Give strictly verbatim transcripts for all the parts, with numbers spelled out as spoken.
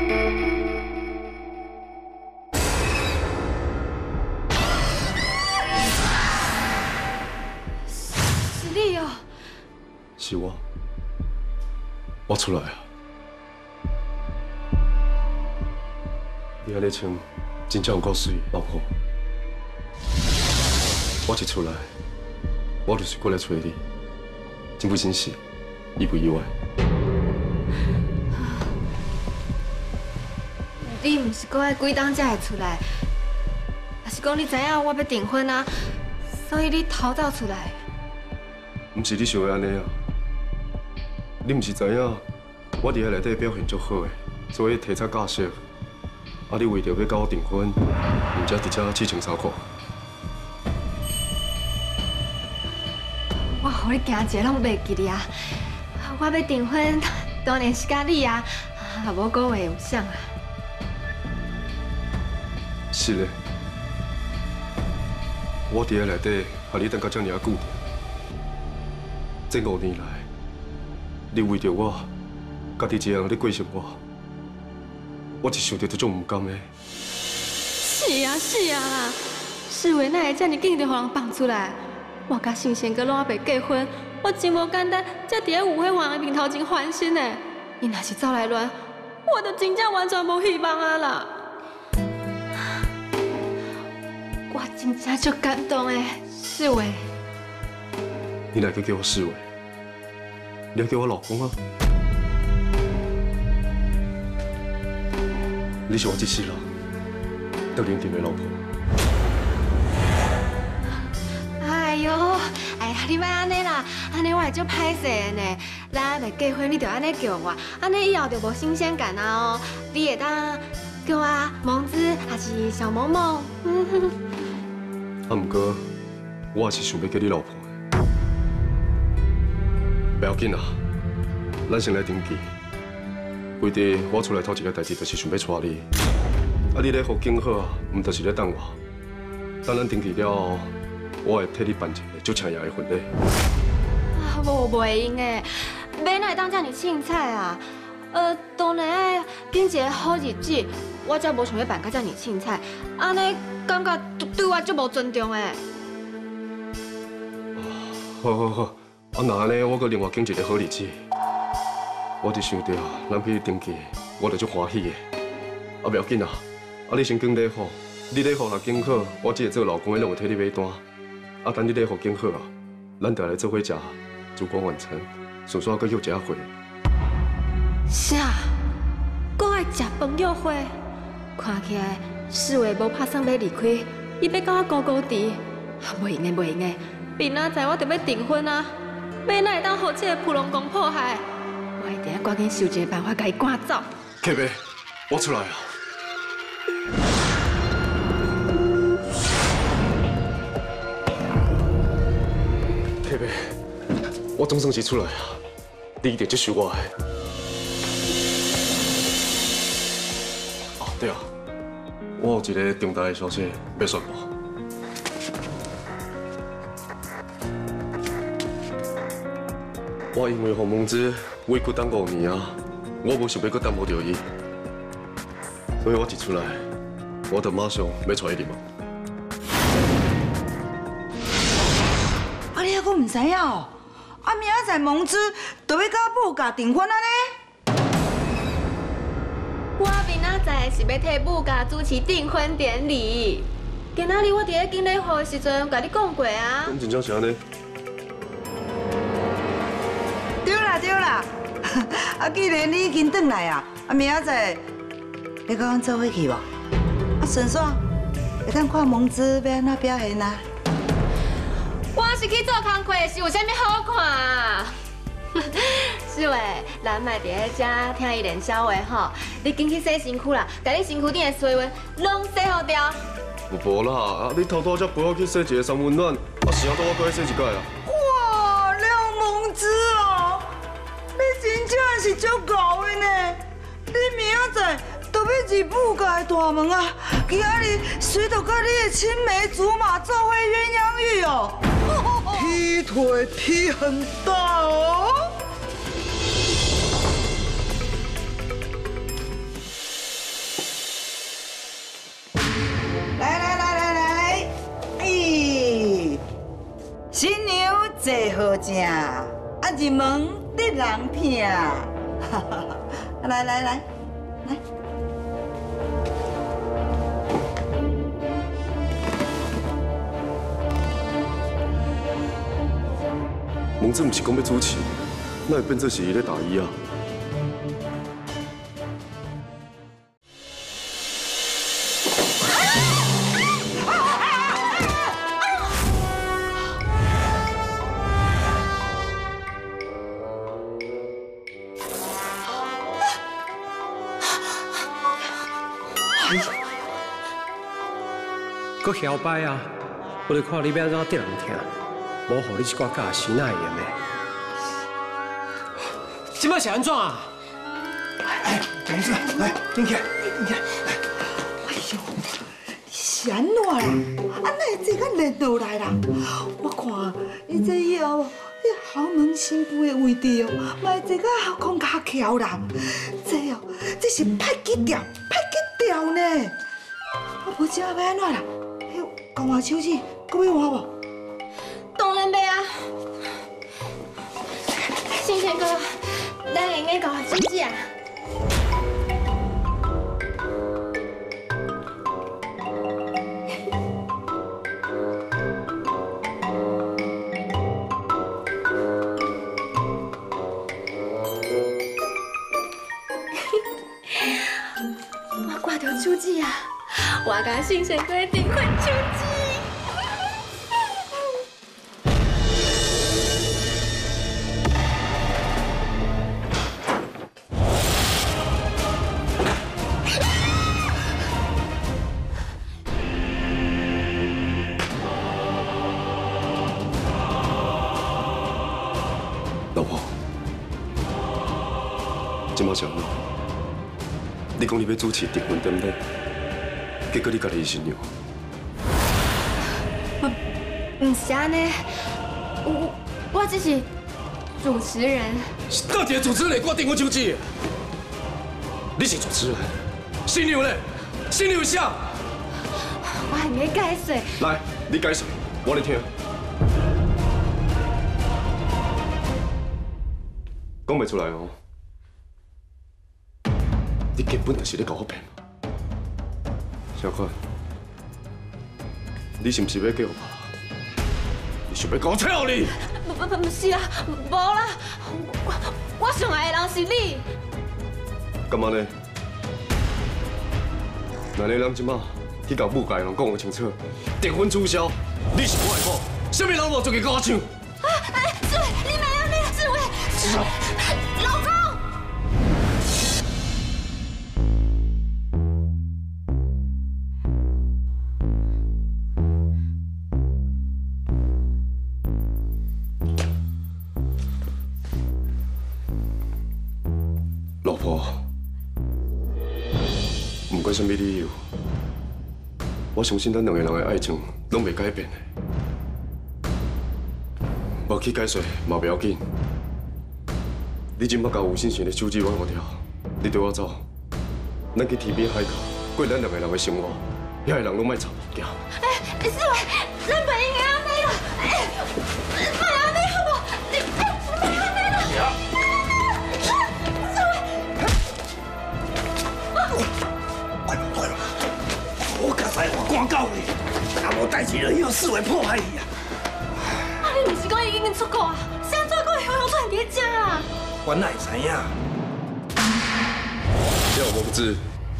是你哦。 是我，我出来啊！你安尼穿，真正有够水，老婆。我一出来，我就是过来找你，真不真实，意不意外？ 你唔是过来几当才会出来，还是讲你知影我要订婚啊，所以你逃走出来？ 唔是你想的安尼啊！你唔是知影我伫遐内底表现足好诶，所以提出假释。啊，你为着要甲我订婚，唔则直接刺穿衫裤。 我互你惊一个拢袂记哩啊！我要订婚，当然是甲你啊，啊，无讲话有啥啊？ 是嘞，我伫遐内底，和你等到遮尔啊久，这五年来，你为着我，家己一个人咧过生活，我一想到就种唔甘的。 是啊是啊，世伟哪会遮尔紧就互人放出来？我甲新贤哥拢还袂结婚，我真无简单，才伫咧舞会王的面头前翻身的。伊若是走来乱，我就真正完全无希望啊啦！我真正足感动的，世伟。 你哪个叫我世伟？你要叫我老公啊！你是我这世人得认定的老婆。 哎呦，哎呀，你莫安尼啦，安尼我会足歹势的呢。咱还袂结婚，你就安尼叫我，安尼以后就无新鲜感啊哦。你会当叫我萌子，还是小萌萌？嗯哼。 啊，不过我也是想要叫你老婆的。不要紧啦，咱先来登记。为着我出来头一个代志，就是想要娶你。啊，你咧福建好啊，唔就是咧等我？等咱登记了后，我会替你办一个足请爷的婚礼。 啊，无袂用的，要哪会当遮尔凊彩啊？呃，当然爱拣一个好日子，我才无想要办甲遮尔凊彩，安尼感觉对对我足无尊重的。 好好好，啊那安尼我搁另外拣一个好日子。我就想到咱去登记，我就足欢喜的。啊，不要紧啦，啊你先拣礼服，你礼服若拣好，我这个做老公的拢会替你买单。啊，等你礼服拣好啊，咱就来做伙食烛光晚餐，顺便搁约一下会。 啥？搁爱食饭约会？看起来世伟无打算要离开，伊要甲我高高低。袂用的，袂用的，明仔载我就要订婚啊！要哪会当互这个普龙宫迫害？我一定要赶紧想一个办法，甲伊赶走。 客妹，我出来啊！客妹，我总算是出来啊！你一定接受我的。哦，对啊，我有一个重大的消息要宣布。我因为洪梦之委屈等五年啊，我无想要搁等无到伊，所以我一出来，我就马上要娶伊入门。 啊，你还阁唔知影哦？啊，明仔载蒙子就要甲母家订婚啊呢？ 我明仔载是要替母家主持订婚典礼。今仔日我伫咧拣礼服的时阵，甲你讲过啊。 咁真正是安尼？ 对啦对啦，啊，既然你已经转来啊，啊，明仔载你甲阮做伙去无？啊，顺便会当看蒙子要安怎表现啊？ 我是去做工课，是有啥物好看啊？是喂，咱卖伫咧遮听伊练小话吼，你紧去洗身躯啦，甲你身躯顶的水温拢洗好掉。 无啦，啊，你偷偷才陪我去洗一个三温暖，啊，时间到我搁去洗一届啊。 哇，廖蒙子哦，你真正是足够的呢！你明仔载都要入母家的大门啊，今仔日随着甲你的青梅竹马做伙鸳鸯浴哦，劈腿劈很大哦。 正，啊入门得人听。来来来来， 蒙子唔是讲要主持，那会变做是伊咧打伊啊？ 搁摇摆啊！我咧看你要怎得人听，无互你一寡假心哪会用的？即摆是安怎啊？ 哎，同志，来，进去，进去。 哎呦，是安怎啦？啊，哪会这个热落来啦？我看伊这以后，迄豪门新妇的位置哦，嘛会这个空卡桥啦。这哦，这是歹记掉，歹记掉呢。啊，无知要安怎啦？迄高华手指，搁要换无？ 当然要啊！星星哥，咱会用搞手指啊？我挂到手指啊！我甲星星哥订婚手指。 老婆，今麦是安怎？你讲你要主持订婚典礼，结果你家己是新娘。 唔是安尼，我我只是主持人。 到底主持人挂订婚手指？你是主持人，新娘咧，新娘啥？ 我还没解释。 来，你解释，我来听。讲袂出来哦，你根本就是咧搞我骗。小款，你是不是要叫我爸？你想要搞我找你？ 不不不，不是啦，无啦，我我上爱的人是你。 干嘛呢？那你人即马去甲母家人讲个清楚，订婚取消，你是我的某，什么人某就去跟我抢。 啊！哎，志伟，你没有那个志伟，志伟，老公。 老婆，不管什么理由，我相信咱两个人的爱情拢袂改变的。无去解释嘛不要紧，你今麦甲有信心的手指挽我掉，你对我走，咱去天边海角过咱两个人的生活，遐个人拢莫吵惊。 哎，志伟，咱不应该安尼啦，哎，不要安尼好不好？你哎，不要安尼啦。 快快我刚才我广告你，若无代志就有四位破坏伊啊！ 啊，你唔是讲已经出国啊？现在过去有传给家啊？ 我哪会知影？ 要蒙子，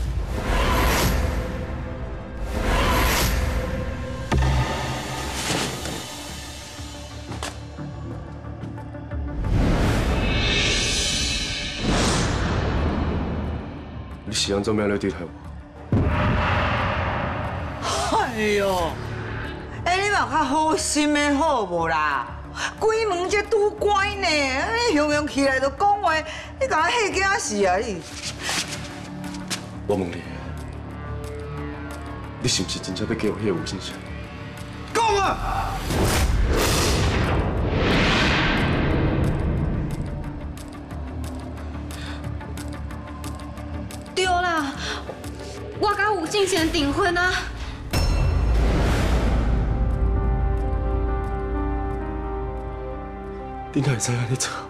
你是安怎样来对待我？ 哎呦，哎，你嘛较好心的好无啦？鬼门这拄乖呢，你雄雄起来就讲话，你甲我吓惊死啊你！ 我问你，你是不是真正要给我迄个有信心？ 讲啊！ 对啦，我甲吴敬贤订婚啊。 你哪会知安尼做？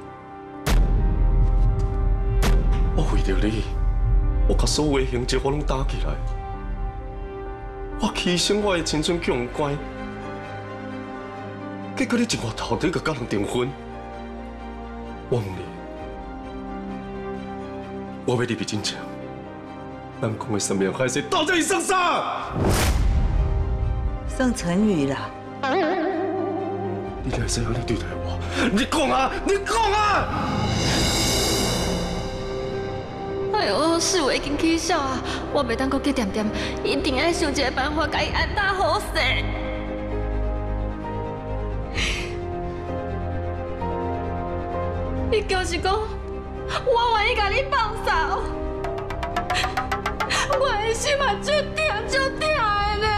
我为着你，我把所有的刑责我拢打起来，我牺牲我的青春叫人乖，结果你一回头就甲甲人订婚，我问你，我要你比真正，咱讲的什么海誓到底算啥？ 算成语啦。 你哪会使安尼对待我？你讲啊！你讲啊！ 哎呦，世伟已经起笑啊！我袂当搁去点点，一定要想一个办法，甲伊安搭好势。你就是讲，我愿意甲你放手，我的心嘛就痛就痛的呢。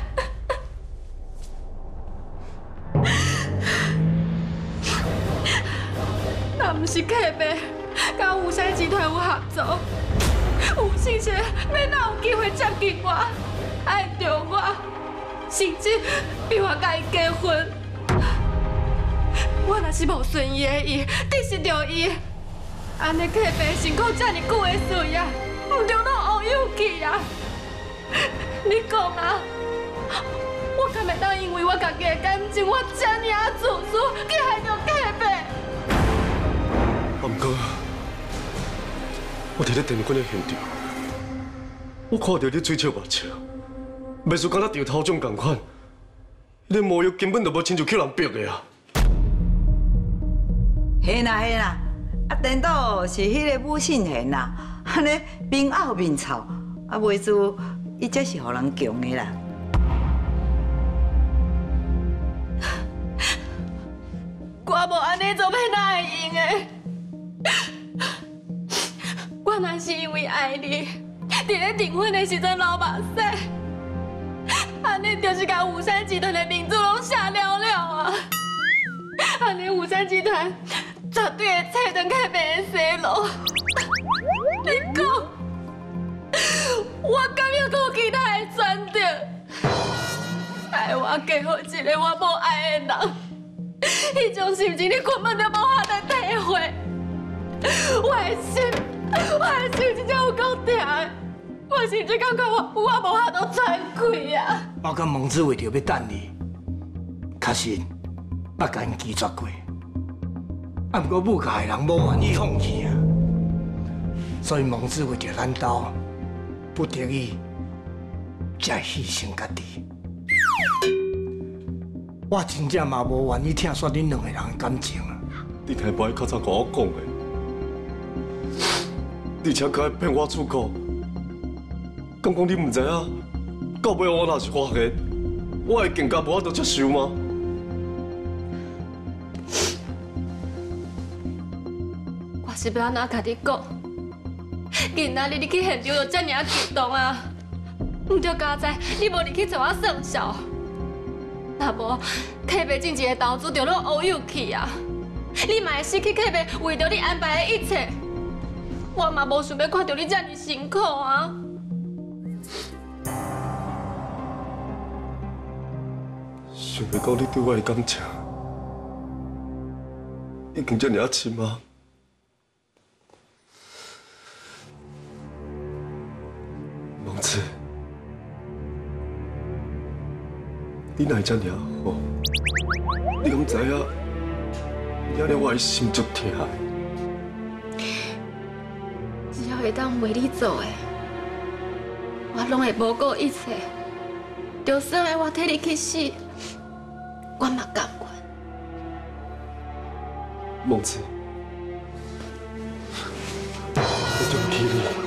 若不是客白，甲吴山集团有合作，吴信贤要哪有机会接近我、爱着我，甚至比我甲伊结婚？我若是无顺伊的意，得失着伊，安尼客白辛苦遮尔久的事业，唔着拢乌有去啊！你讲啊，我敢会当因为我家己的感情，我遮尔啊自私，去害着客白？ 阿唔过，我伫咧电棍的现场，我看到你嘴笑目笑，袂输敢若掉头种共款。你模样根本就无亲像叫人逼的啊！ 嘿啦嘿啦，啊，颠倒是迄个武信贤啦，安尼面拗面臭，啊，袂输伊才是互人强的啦。 我无安尼做，要哪会用的？我若是因为爱你，伫咧订婚的时阵流目屎，安尼就是甲武山集团的名字拢写了了啊！安尼武山集团绝对会踩断客白的生路。你讲，我敢要有其他的选择？爱我嫁予一个我无爱的人，迄种心情你根本就无法度体会。我的心，我的心真正有够痛的，我甚至感觉我我无法度喘气啊！ 我甲孟子为着要等你，确实捌甲因拒绝过，啊，不过母家的人无愿意放弃啊，所以孟子为着咱家，不得已才牺牲家己。我真正嘛无愿意听说恁两个人的感情啊！ 你哪无爱较早甲我讲的？而且还骗我出国，敢讲你唔知影？到尾我若是发现，我会更加无法度接受吗？ 我是要安怎甲你讲？今仔日你去现场就遮尔激动啊！唔着加在，你无入去找我算账，若无客白进一个投资就拢乌有去啊！你嘛会失去客白为着你安排的一切。我嘛无想要看到你这么辛苦啊！ 想要讲你对我的感情已经这么深吗？孟子，你哪会这么好？你敢知影？你安尼我的心足痛的。 只要会当为你做的，我拢会无顾一切。就算要我替你去死，我嘛甘愿。 孟子，我对不起你。